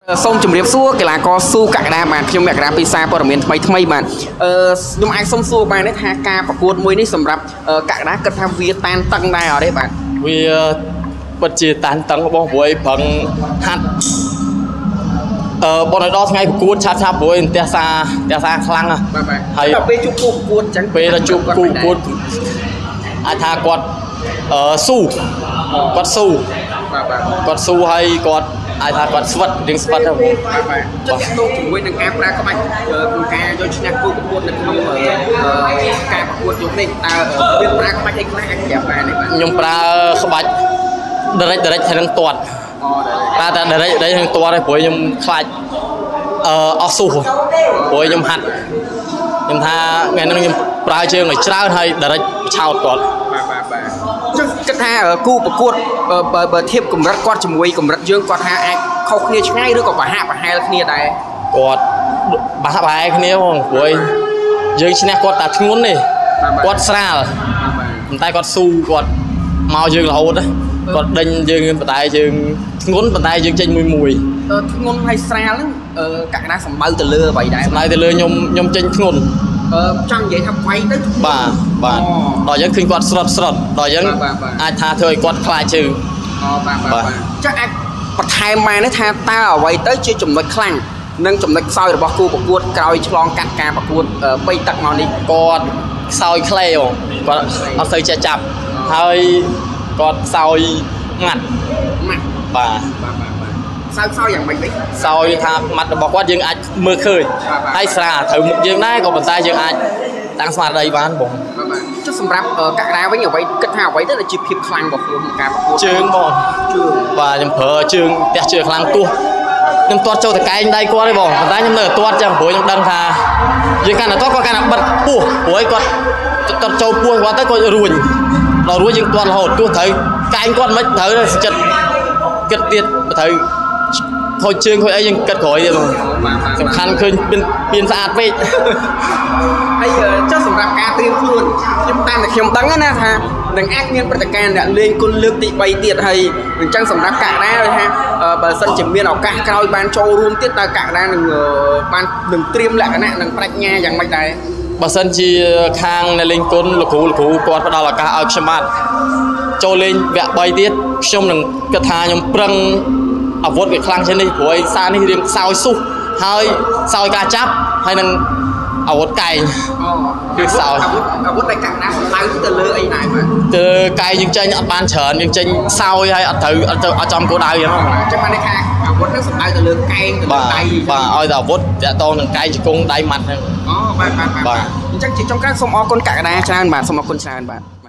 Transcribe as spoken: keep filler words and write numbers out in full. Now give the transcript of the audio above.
សូមជម្រាបសួរកីឡាករស៊ូកក្កដាបាទខ្ញុំអ្នកកក្កដាពីសារព័ត៌មានថ្មីថ្មីបាទអឺខ្ញុំអាចសុំសួរបានទេថាការប្រកួតមួយនេះសម្រាប់កក្កដាគិតថាវាតានតឹងដែរអត់ទេបាទវាពិតជាតានតឹងបងព្រោះប្រឹងហាត់អឺបងដល់ថ្ងៃប្រកួតឆាប់ឆាប់ព្រោះផ្ទះសាផ្ទះសាខ្លាំងណាស់បាទបាទហើយដល់ពេលជួបគូប្រកួតអញ្ចឹងពេលដល់ជួបគូប្រកួតអាចថាគាត់អឺស៊ូគាត់ស៊ូបាទបាទគាត់ស៊ូហើយគាត់អាចថាគាត់ស្វិតរៀងស្វិតទៅបាទបាទចុះតាក់ទងជាមួយនឹងការប្រើក្បាច់ក្នុងការយកឈ្នះគូប្រកួតនៅក្នុងការប្រកួតយប់នេះតើមានប្រើក្បាច់អីខ្លះអាចប្រាប់បានទេបាទខ្ញុំប្រើក្បាច់ direct direct ហើយនឹងទាត់តែតែ direct direct ហើយទាត់ហើយព្រោះខ្ញុំខ្លាចអឺអស់ស៊ូព្រោះខ្ញុំហាត់ខ្ញុំថាថ្ងៃហ្នឹងខ្ញុំប្រើជើងឲ្យច្រើនហើយ direct ឆោតគាត់បាទបាទបាទចុះគិតថាគូប្រកួតបើបើធៀបកម្រិតគាត់ជាមួយកម្រិតយើងគាត់ថាអាចខុសគ្នាឆ្ងាយឬក៏ប្រហាក់ប្រហែលគ្នាដែរគាត់ប្រហាក់ប្រហែលគ្នាបងព្រោះយើងឈ្នះគាត់តែធ្ងន់ទេគាត់ស្រាលប៉ុន្តែគាត់ស៊ូគាត់មកយើងរហូតគាត់ដេញយើងប៉ុន្តែយើងធ្ងន់ប៉ុន្តែយើងចេញមួយមួយធ្ងន់ហើយស្រាលហ្នឹងកក្កដាសម្បៅទៅលើអ្វីដែរសម្បៅទៅលើខ្ញុំខ្ញុំចេញធ្ងន់អឺចង់និយាយថាវាយទៅបាទបាទដល់យើងឃើញគាត់ស្រត់ស្រត់ដល់យើងអាចថាធ្វើឲ្យគាត់ខ្លាចជើងអូបាទបាទចាអាចបន្ថែមបានថាតើអ្វីទៅជាចំណុចខ្លាំងនិងចំណុចខ្សោយរបស់គូប្រកួតក្រោយឆ្លងកាត់ការប្រកួតបីទឹកមកនេះគាត់ខ្សោយខ្លីបងគាត់អត់សូវចេះចាប់ហើយគាត់ខ្សោយម៉ាត់ម៉ាត់បាទបាទបាទសើខ្សោយយ៉ាងម៉េចវិញខ្សោយថាម៉ាត់របស់គាត់យើងអាចមើលឃើញហើយស្រាត្រូវមុខយើងដែរក៏ប៉ុន្តែយើងអាចតាំងស្មារតីបានបងបាទចុះសម្រាប់កក្កដាវិញអ្វីគិតថាអ្វីទៅជាភាពខ្លាំងរបស់ខ្លួនក្នុងការប្រកួតជើងបងជើងបាទខ្ញុំប្រើជើងផ្ទះជើងខ្លាំងទោះខ្ញុំទាត់ចូលតកែងដៃគាត់ទេបងប៉ុន្តែខ្ញុំនៅទាត់ចឹងព្រោះខ្ញុំដឹងថាយើងកាន់តែទាត់គាត់កាន់តែបិទពោះព្រោះគាត់គាត់ចូលពោះគាត់ទៅគាត់រួញដល់រួញយើងទាត់រហូតទោះត្រូវកែងគាត់មិនត្រូវចិត្តគិតទៀតត្រូវខូចជើងខូចអីយើងគិតក្រោយទៀតបងសំខាន់ឃើញមានពៀនស្អាតពេកហើយចុះសម្រាប់ការត្រៀមខ្លួនខ្ញុំតាមតែខ្ញុំដឹងណាថានឹងអាចមានព្រឹត្តិការណ៍អ្នកលេងគុណលើកទីបីទៀតហើយអញ្ចឹងសម្រាប់កក្កដាថាបើសិនជាមានឱកាសក្រោយបានចូលរួមទៀតតើកក្កដានឹងបាននឹងត្រៀមលក្ខណៈនឹងប្រាជ្ញាយ៉ាងម៉េចដែរបើសិនជាខាងអ្នកលេងគុណលោកគ្រូលោកគ្រូគាត់ផ្ដល់ឱកាសឲ្យខ្ញុំបាទចូលលេងវគ្គបីទៀតខ្ញុំនឹងគិតថាខ្ញុំប្រឹងអាវុធវាខ្លាំងជាងនេះព្រោះឯសារនេះរៀងខ្សោយស៊ូហើយខ្សោយការចាប់ហើយនឹងអាវុធកែងគឺខ្សោយអាវុធតែកក្កដាសម្ដៅទៅលើអីដែរបាទទៅកែងយើងចេញអត់បានច្រើនយើងចេញខ្សោយហើយអត់ត្រូវអត់ទៅអត់ចំគោលដៅហ្នឹងចឹងបានថាអាវុធហ្នឹងសម្ដៅទៅលើកែងទៅលើដៃបាទឲ្យតែអាវុធតាក់ទងនឹងកែងជង្គង់ដៃម៉ាត់ហ្នឹងអូបាទបាទបាទអញ្ចឹងជាចុងក្រោយសូមអរគុណកក្កដាច្រើនបាទសូមអរគុណច្រើនបាទ